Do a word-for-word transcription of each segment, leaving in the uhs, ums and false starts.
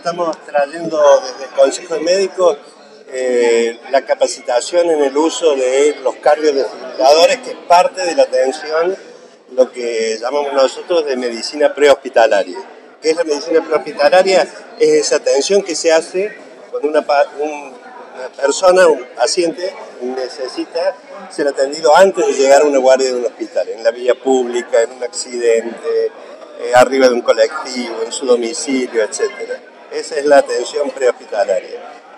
estamos trayendo desde el Consejo de Médicos eh, la capacitación en el uso de los cardiodesfibriladores, que es parte de la atención, lo que llamamos nosotros de medicina prehospitalaria. ¿Qué es la medicina prehospitalaria? Es esa atención que se hace cuando una, un, una persona, un paciente, necesita ser atendido antes de llegar a una guardia de un hospital, en la vía pública, en un accidente, eh, arriba de un colectivo, en su domicilio, etcétera. Esa es la atención prehospitalaria.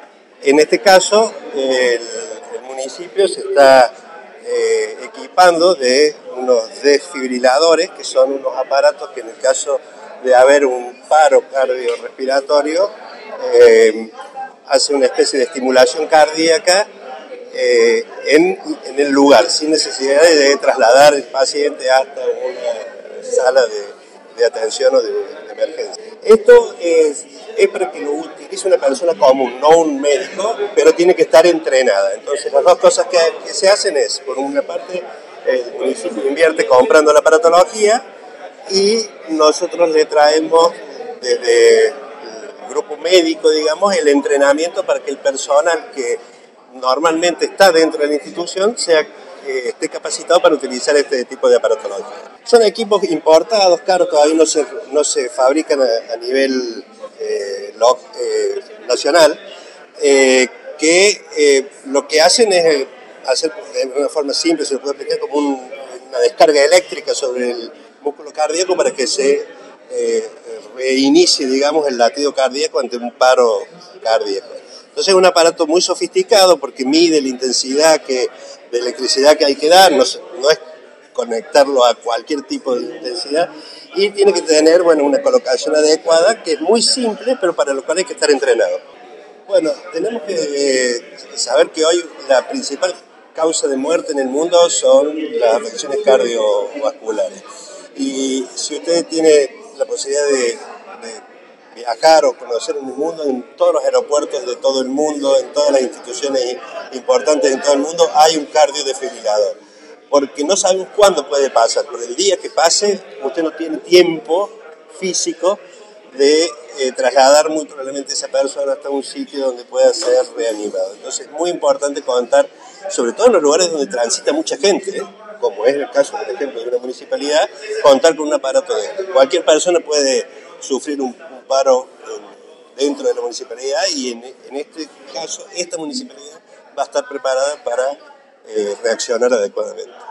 En este caso, el, el municipio se está eh, equipando de unos desfibriladores, que son unos aparatos que en el caso de haber un paro cardiorrespiratorio, eh, hace una especie de estimulación cardíaca eh, en, en el lugar, sin necesidad de trasladar al paciente hasta una sala de, de atención o de, de emergencia. Esto es, es para que lo utilice una persona común, no un médico, pero tiene que estar entrenada. Entonces las dos cosas que, que se hacen es, por una parte, el municipio invierte comprando la aparatología y nosotros le traemos desde el grupo médico, digamos, el entrenamiento para que el personal que normalmente está dentro de la institución sea, eh, esté capacitado para utilizar este tipo de aparatología. Son equipos importados, claro, todavía no se, no se fabrican a, a nivel eh, lo, eh, nacional, eh, que eh, lo que hacen es hacer de una forma simple, se lo puede explicar como un, una descarga eléctrica sobre el músculo cardíaco para que se eh, reinicie, digamos, el latido cardíaco ante un paro cardíaco. Entonces es un aparato muy sofisticado porque mide la intensidad que, de electricidad que hay que dar, no, no es conectarlo a cualquier tipo de intensidad, y tiene que tener, bueno, una colocación adecuada, que es muy simple, pero para lo cual hay que estar entrenado. Bueno, tenemos que eh, saber que hoy la principal causa de muerte en el mundo son las afecciones cardiovasculares. Y si usted tiene la posibilidad de, de viajar o conocer en el mundo, en todos los aeropuertos de todo el mundo, en todas las instituciones importantes de todo el mundo, hay un cardiodesfibrilador. Porque no sabemos cuándo puede pasar. Por el día que pase, usted no tiene tiempo físico de eh, trasladar muy probablemente a esa persona hasta un sitio donde pueda ser reanimado. Entonces es muy importante contar, sobre todo en los lugares donde transita mucha gente, ¿eh? Como es el caso, por ejemplo, de una municipalidad, contar con un aparato de esto. Cualquier persona puede sufrir un, un paro en, dentro de la municipalidad y en, en este caso, esta municipalidad va a estar preparada para eh, reaccionar adecuadamente.